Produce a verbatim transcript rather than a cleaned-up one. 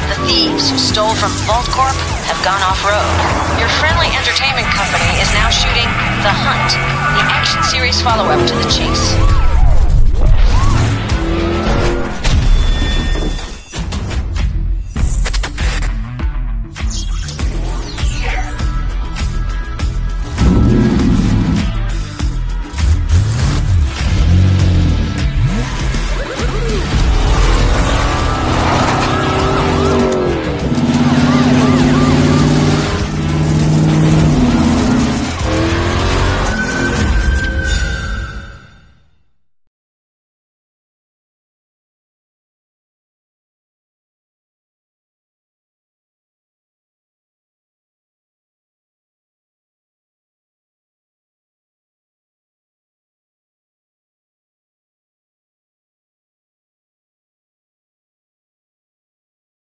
The thieves who stole from Vault Corp have gone off-road. Your friendly entertainment company is now shooting The Hunt, the action series follow-up to The Chase.